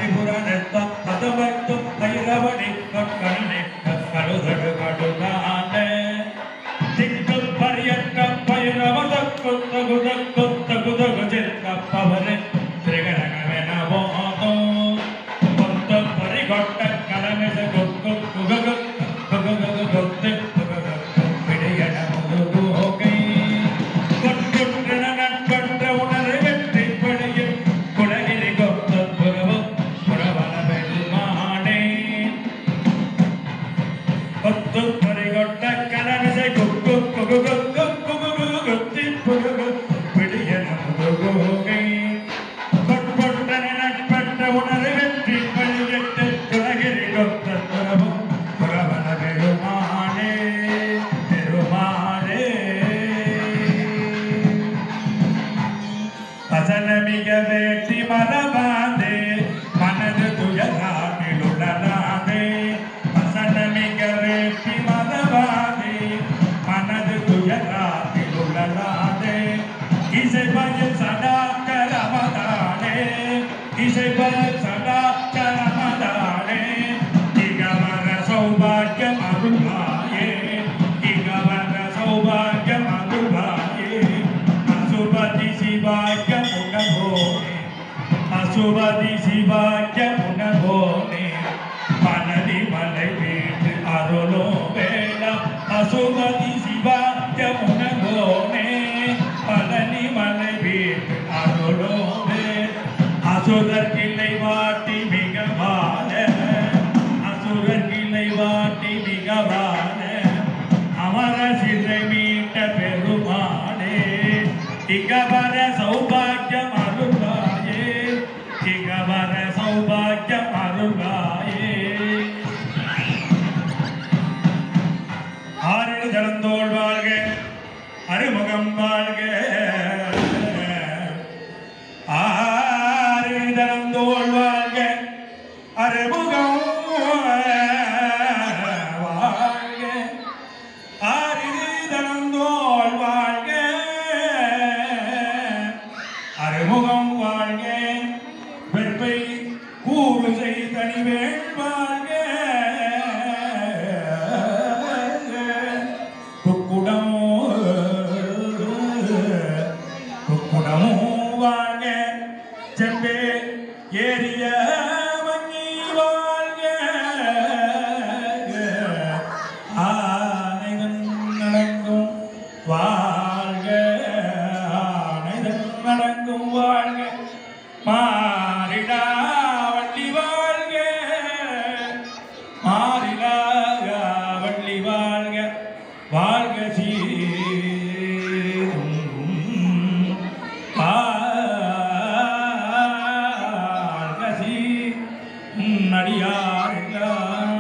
பரிபுரனெத்த பதவத்தும் பைரவனை கண்ணனை கருதடு கடுதானே திக்கு பரியற்ற பைரவதக்கு தகுதகு சிற்பவரே திரிகரகவெனவோதோ கொத்த பரிகொட்ட கலமிச கொக்கு குககு குககு கொத்து பிடியன முதுகோகை கொட்டுற்ற நட்பற்ற உணர்வு வெற்றி படையில் குலகிரி கொத்த புறவு புறவன பெருமானே கொத்து பரிகொட்ட கலமிச கொக்கு குககு குககு கொத்தி புககு பிடியன முதுகோகை மிக வேட்டி மரபாதே மனது துயராகில் உடலாதே வசன மிக வேட்டி மரபாதே மனது துயராகில் உடலாதே இசை பயல் சதா கரமதானே இசை பயல் சதா கரமதானே இகவர சௌபாகியம் அருள்வாயே இகவர சௌபாகியம் அருள்வாயே அசுபதி சிவாக்கியம் அசுபதி சிவாக்கியம் உணவோனே மனதி மலை வீட்டு அருளோ வேளா அசுபதி சிவாக்கியம் உணவோனே பழனி மலை வீட்டு அருளோ அசுரர் கிளை வாட்டி மிக வாழ அசுரர் கிளை வாட்டி மிக வாழ அமர சிறை மீட்ட பெருமானே இகவர சௌபாக்கியம் அருள்வாயே இகவர சௌபாக்கியம் அருள்வாயே ஆறு தளந்தோள் வாழ்க அருமுகம் வாழ்க ஆறு தளந்தோள் வாழ்க அருமுகம் வாழ்க ஆறு தளந்தோள் வாழ்க அருமுகம் வாழ்க வெற்பை கூறுசை தனிவேள் வாழ்க குக்குடம் வாழ்க செம்பே ஏரிய மங்கி வாழ்க ஆனைதன் நடங்கும் வாழ்க ஆனைதன் நடங்கும் வாழ்க மாறிடா வள்ளி வாழ்க மாறிடா வள்ளி வாழ்க வாழ்க நடியார்